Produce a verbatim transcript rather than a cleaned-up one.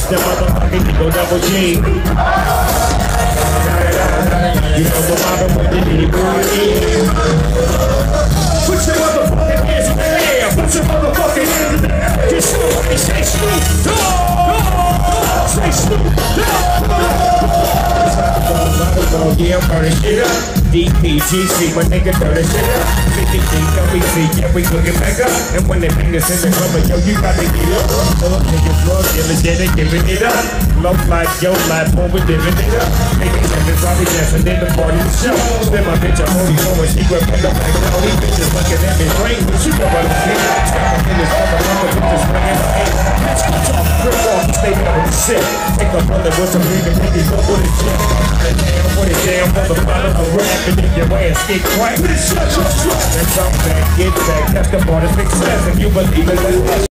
the motherfucking Eagle Double G. You know the mother with the D. Put your motherfucking hands in the air. Put your motherfucking hands in the air. Just somebody say Snoop Dogg. Say Snoop Dogg. Yeah, I'm burning shit up. D P G C, my nigga, turn the shit up. fifty G, W C, yeah, we cooking back up. And when they bring us in the club, yo, you gotta get up. Up, niggas, drug dealers, yeah, they giving it up. Low life, yo, life, boy, we living it up. Niggas, and it's probably dancing in the party to show. Then my bitch, I'm only going, she grab it up like all these bitches looking at me brain. But you know what I'm saying? Stop in this motherfucker, bitches swinging her head. Bitch, come talk, rip off, stay down with the shit. Take a brother with some niggas, niggas, go with the shit. Damn, what it damn, motherfucker, I'm rapping in your ass, get quiet. Shut your trap and come back, get back. That's the part of success, if you believe it.